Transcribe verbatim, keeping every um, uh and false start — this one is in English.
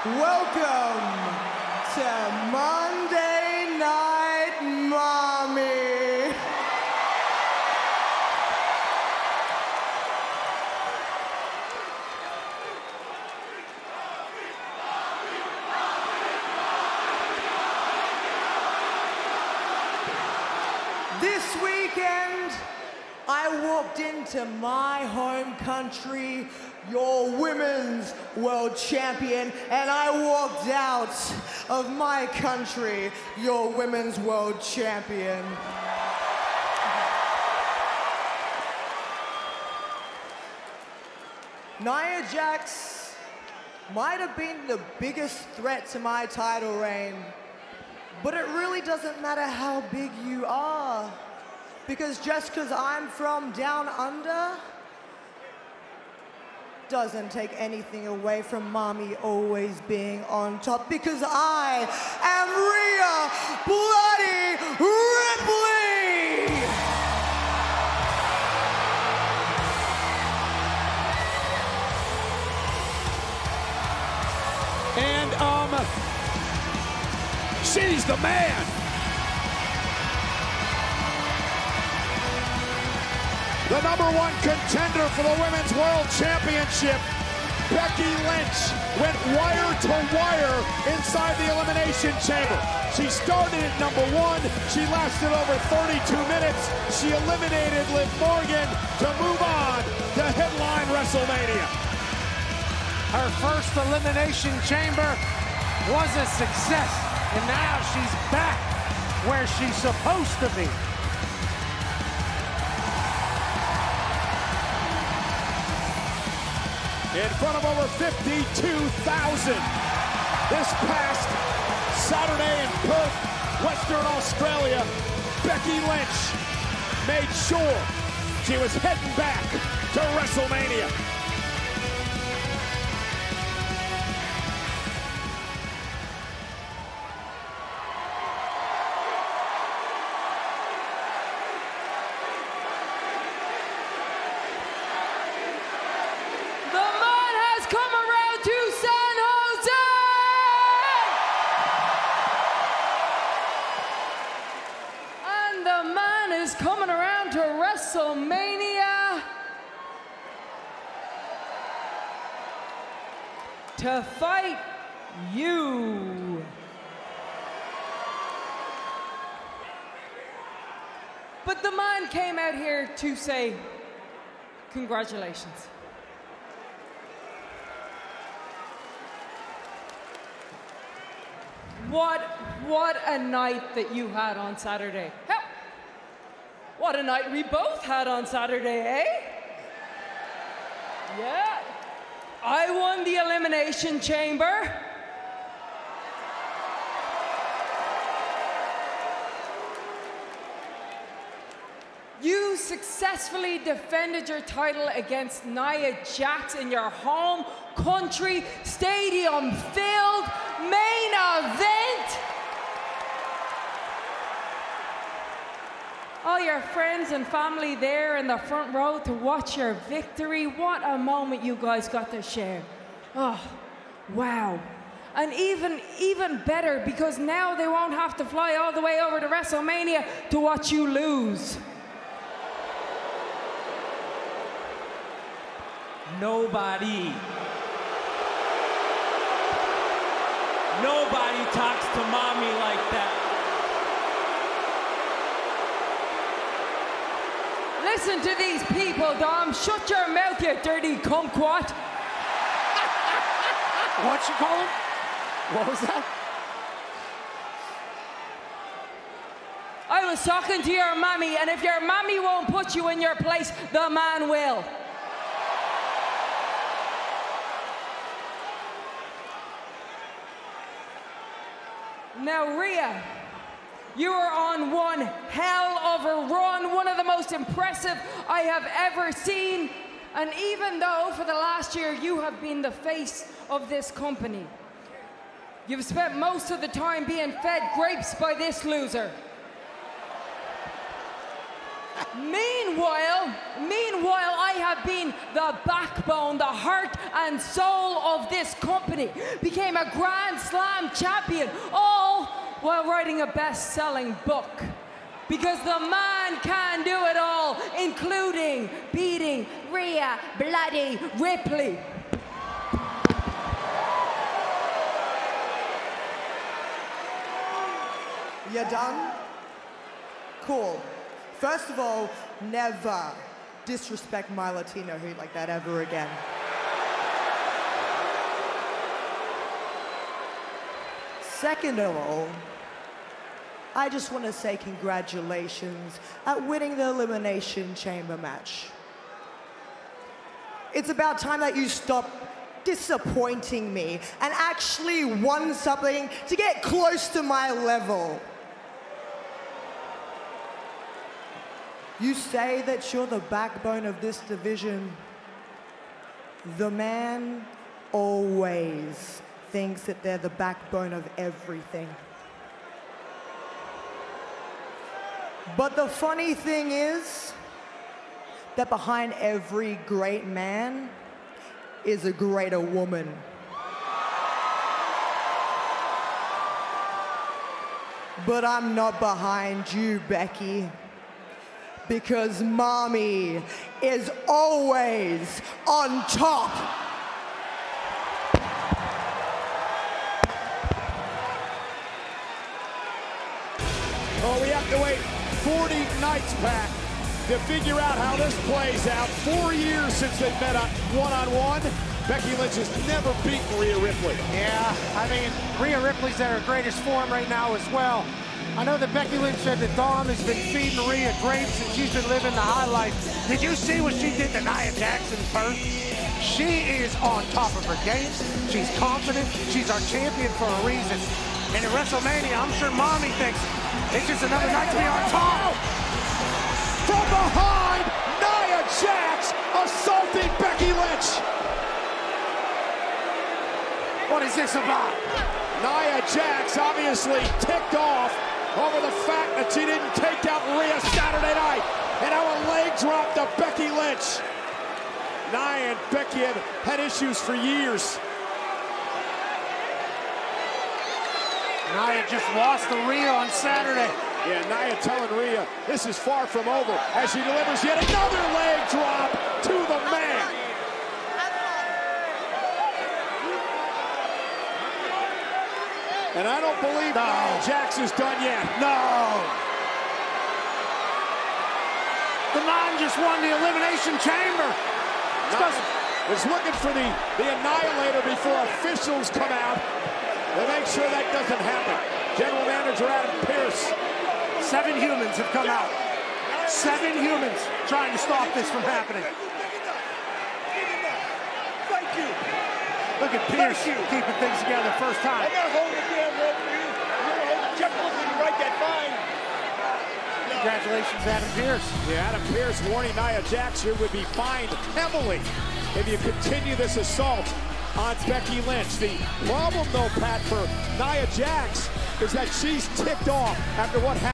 Welcome to Monday Night Mami. This weekend, I walked into my home country, your women's world champion, and I walked out of my country, your women's world champion. Nia Jax might have been the biggest threat to my title reign, but it really doesn't matter how big you are, because just because I'm from down under doesn't take anything away from Mami always being on top, because I am Rhea Bloody Ripley! And, um, she's the man. The number one contender for the Women's World Championship, Becky Lynch, went wire to wire inside the Elimination Chamber. She started at number one. She lasted over thirty-two minutes. She eliminated Liv Morgan to move on to headline WrestleMania. Her first Elimination Chamber was a success, and now she's back where she's supposed to be. In front of over fifty-two thousand this past Saturday in Perth, Western Australia, Becky Lynch made sure she was heading back to WrestleMania. Coming around to WrestleMania to fight you. But the man came out here to say congratulations. What, what a night that you had on Saturday. Hell, what a night we both had on Saturday, eh? Yeah. I won the Elimination Chamber. You successfully defended your title against Nia Jax in your home country, stadium filled, main event. All your friends and family there in the front row to watch your victory. What a moment you guys got to share. Oh, wow. And even, even better, because now they won't have to fly all the way over to WrestleMania to watch you lose. Nobody, nobody talks to Mami like that. Listen to these people, Dom. Shut your mouth, you dirty cumquat. What you call him? What was that? I was talking to your mommy, and if your mommy won't put you in your place, the man will. Now, Rhea, you are on one hell of a run, one of the most impressive I have ever seen. And even though for the last year you have been the face of this company, you've spent most of the time being fed grapes by this loser. Meanwhile, meanwhile, I have been the backbone, the heart and soul of this company. Became a Grand Slam champion, all while writing a best-selling book. Because the man can do it all, including beating Rhea bloody Ripley. You done? Cool. First of all, never disrespect my Latino heat like that ever again. Second of all, I just want to say congratulations at winning the Elimination Chamber match. It's about time that you stop disappointing me and actually won something to get close to my level. You say that you're the backbone of this division. The man always thinks that they're the backbone of everything. But the funny thing is that behind every great man is a greater woman. But I'm not behind you, Becky, because Mami is always on top. Oh, we have to wait forty nights, Pat, to figure out how this plays out. Four years since they met up one-on-one. Becky Lynch has never beaten Rhea Ripley. Yeah, I mean, Rhea Ripley's at her greatest form right now as well. I know that Becky Lynch said that Dawn has been feeding Rhea grapes and she's been living the high life. Did you see what she did to Nia Jax in Perth? She is on top of her game. She's confident. She's our champion for a reason. And at WrestleMania, I'm sure Mami thinks it's just another night to be on top. From behind, Nia Jax assaulting Becky Lynch. What is this about? Nia Jax obviously ticked off over the fact that she didn't take out Rhea Saturday night. And now a leg drop to Becky Lynch. Nia and Becky have had issues for years. Nia just lost to Rhea on Saturday. Yeah, Nia telling Rhea this is far from over as she delivers yet another leg drop to the man. And I don't believe no. Nia Jax is done yet. No. The man just won the Elimination Chamber. Nia is looking for the, the Annihilator before officials come out to make sure that doesn't happen. General Manager Adam Pearce. Seven humans have come out. Seven humans trying to stop this from happening. Thank you. Look at Pearce keeping things together first time. I'm gonna hold the damn rope for you. You're gonna hold the checkbook when you write that fine. Congratulations, Adam Pearce. Yeah, Adam Pearce warning Nia Jax here would be fined heavily if you continue this assault on Becky Lynch. The problem, though, Pat, for Nia Jax is that she's ticked off after what happened.